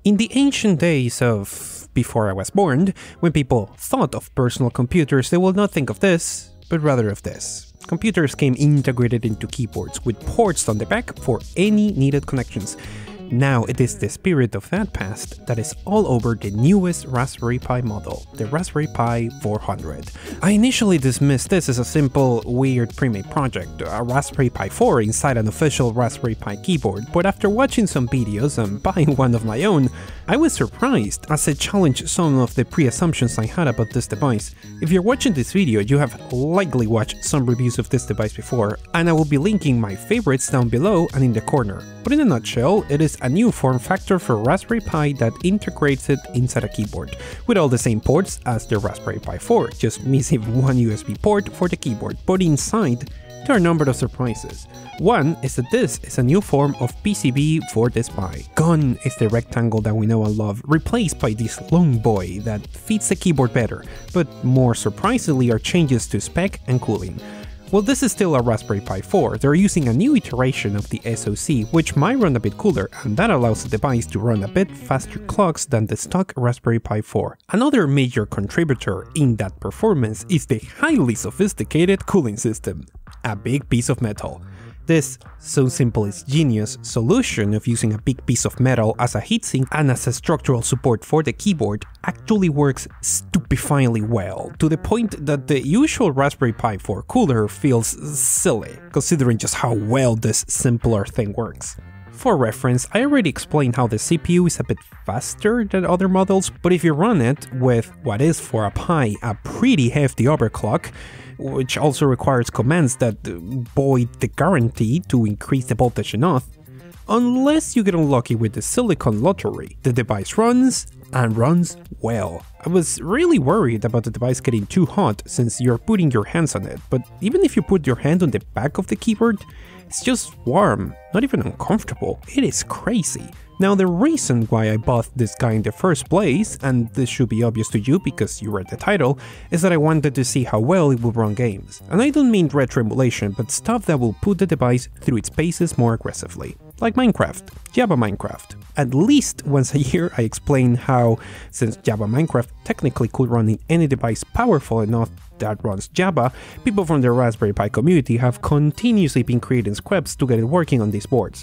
In the ancient days of before I was born, when people thought of personal computers, they will not think of this, but rather of this. Computers came integrated into keyboards with ports on the back for any needed connections. Now it is the spirit of that past that is all over the newest Raspberry Pi model, the Raspberry Pi 400. I initially dismissed this as a simple, weird pre-made project, a Raspberry Pi 4 inside an official Raspberry Pi keyboard, but after watching some videos and buying one of my own, I was surprised as it challenged some of the pre-assumptions I had about this device. If you're watching this video, you have likely watched some reviews of this device before, and I will be linking my favorites down below and in the corner. But in a nutshell, it is a new form factor for Raspberry Pi that integrates it inside a keyboard, with all the same ports as the Raspberry Pi 4, just missing one USB port for the keyboard, but inside there are a number of surprises. One is that this is a new form of PCB for this Pi. Gone is the rectangle that we know and love, replaced by this long boy that fits the keyboard better, but more surprisingly are changes to spec and cooling. Well, this is still a Raspberry Pi 4, they're using a new iteration of the SoC, which might run a bit cooler, and that allows the device to run a bit faster clocks than the stock Raspberry Pi 4. Another major contributor in that performance is the highly sophisticated cooling system, a big piece of metal. This, so simple is genius, solution of using a big piece of metal as a heatsink and as a structural support for the keyboard actually works stupefyingly well, to the point that the usual Raspberry Pi 4 cooler feels silly, considering just how well this simpler thing works. For reference, I already explained how the CPU is a bit faster than other models, but if you run it with what is for a Pi a pretty hefty overclock, which also requires commands that void the guarantee to increase the voltage enough, unless you get unlucky with the silicon lottery, the device runs, and runs well. I was really worried about the device getting too hot since you're putting your hands on it, but even if you put your hand on the back of the keyboard, it's just warm, not even uncomfortable. It is crazy. Now the reason why I bought this guy in the first place, and this should be obvious to you because you read the title, is that I wanted to see how well it would run games. And I don't mean retro emulation, but stuff that will put the device through its paces more aggressively. Like Minecraft, Java Minecraft. At least once a year I explain how, since Java Minecraft technically could run in any device powerful enough that runs Java, people from the Raspberry Pi community have continuously been creating scripts to get it working on these boards.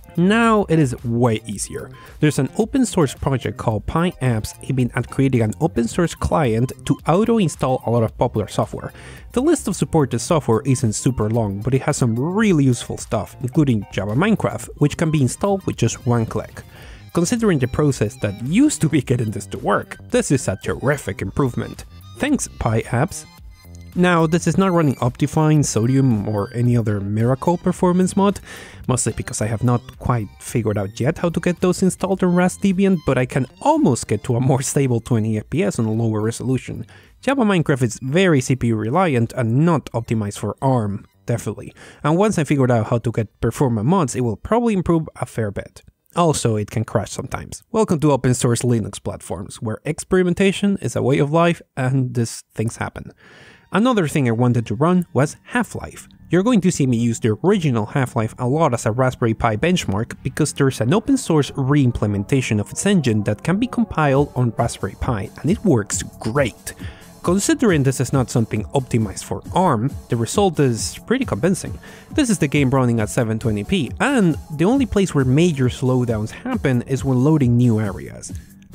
Now it is way easier. There's an open source project called Pi Apps aiming at creating an open source client to auto-install a lot of popular software. The list of supported software isn't super long, but it has some really useful stuff, including Java Minecraft, which can be installed with just one click. Considering the process that used to be getting this to work, this is a terrific improvement. Thanks, Pi Apps. Now, this is not running Optifine, Sodium, or any other miracle performance mod, mostly because I have not quite figured out yet how to get those installed on RasDebian, but I can almost get to a more stable 20 FPS on a lower resolution. Java Minecraft is very CPU reliant and not optimized for ARM, definitely, and once I figured out how to get performance mods, it will probably improve a fair bit. Also, it can crash sometimes. Welcome to open source Linux platforms, where experimentation is a way of life and these things happen. Another thing I wanted to run was Half-Life. You're going to see me use the original Half-Life a lot as a Raspberry Pi benchmark because there's an open source re-implementation of its engine that can be compiled on Raspberry Pi, and it works great. Considering this is not something optimized for ARM, the result is pretty convincing. This is the game running at 720p, and the only place where major slowdowns happen is when loading new areas.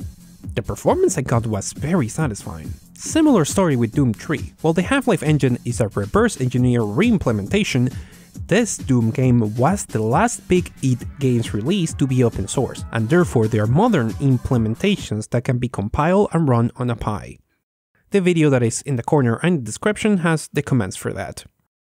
The performance I got was very satisfying. Similar story with Doom 3. While the Half-Life engine is a reverse engineer re-implementation, this Doom game was the last big id Games release to be open source, and therefore they are modern implementations that can be compiled and run on a Pi. The video that is in the corner and the description has the commands for that.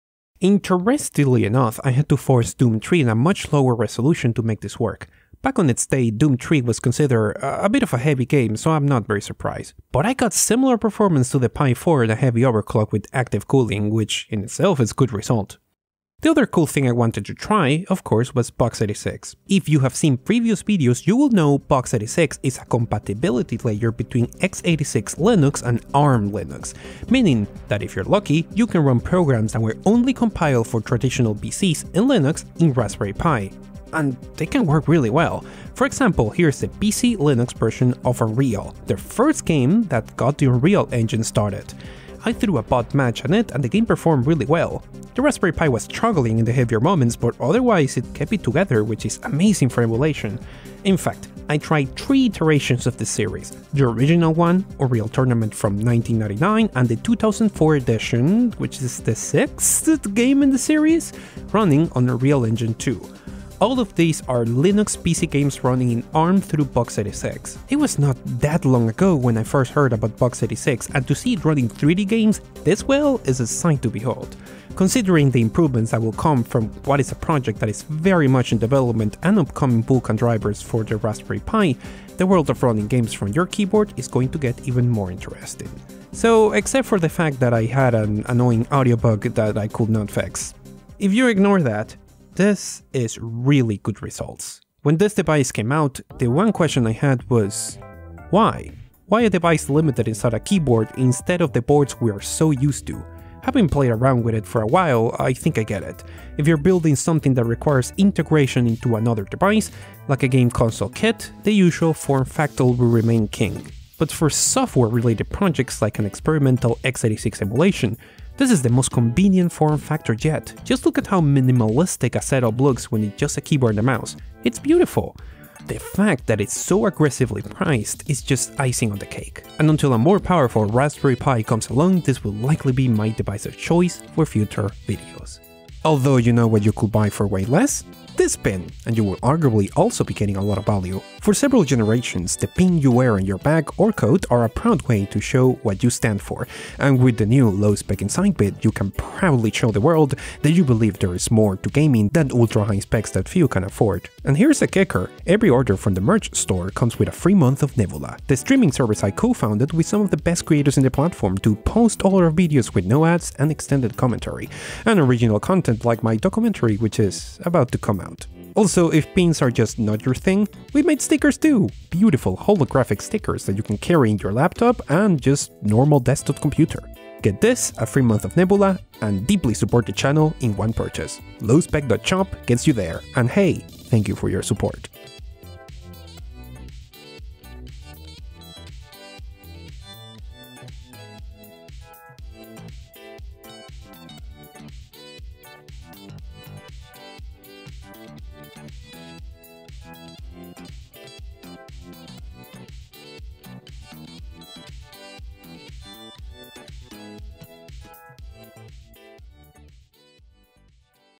Interestingly enough, I had to force Doom 3 in a much lower resolution to make this work. Back on its day, Doom 3 was considered a bit of a heavy game, so I'm not very surprised. But I got similar performance to the Pi 4 and a heavy overclock with active cooling, which in itself is a good result. The other cool thing I wanted to try, of course, was Box86. If you have seen previous videos, you will know Box86 is a compatibility layer between x86 Linux and ARM Linux, meaning that if you're lucky, you can run programs that were only compiled for traditional PCs in Linux in Raspberry Pi. and they can work really well. For example, here's the PC Linux version of Unreal, the first game that got the Unreal Engine started. I threw a bot match on it and the game performed really well. The Raspberry Pi was struggling in the heavier moments, but otherwise it kept it together, which is amazing for emulation. In fact, I tried 3 iterations of the series, the original one, Unreal Tournament from 1999, and the 2004 edition, which is the 6th game in the series, running on Unreal Engine 2. All of these are Linux PC games running in ARM through Box86. It was not that long ago when I first heard about Box86, and to see it running 3D games this well is a sight to behold. Considering the improvements that will come from what is a project that is very much in development and upcoming Vulkan drivers for the Raspberry Pi, the world of running games from your keyboard is going to get even more interesting. So, except for the fact that I had an annoying audio bug that I could not fix. If you ignore that, this is really good results. When this device came out, the one question I had was, why? Why a device limited inside a keyboard instead of the boards we are so used to? Having played around with it for a while, I think I get it. If you're building something that requires integration into another device, like a game console kit, the usual form factor will remain king. But for software-related projects like an experimental x86 emulation, this is the most convenient form factor yet. Just look at how minimalistic a setup looks when it's just a keyboard and a mouse. It's beautiful. The fact that it's so aggressively priced is just icing on the cake. And until a more powerful Raspberry Pi comes along, this will likely be my device of choice for future videos. Although you know what you could buy for way less? This pin, and you will arguably also be getting a lot of value. For several generations, the pin you wear on your bag or coat are a proud way to show what you stand for, and with the new low-spec Inside Bit, you can proudly show the world that you believe there is more to gaming than ultra-high specs that few can afford. And here's the kicker, every order from the merch store comes with a free month of Nebula, the streaming service I co-founded with some of the best creators in the platform to post all our videos with no ads and extended commentary, and original content like my documentary, which is about to come out. Also, if pins are just not your thing, we made stickers too! Beautiful holographic stickers that you can carry in your laptop and just normal desktop computer. Get this, a free month of Nebula, and deeply support the channel in one purchase. Lowspec.shop gets you there, and hey, thank you for your support.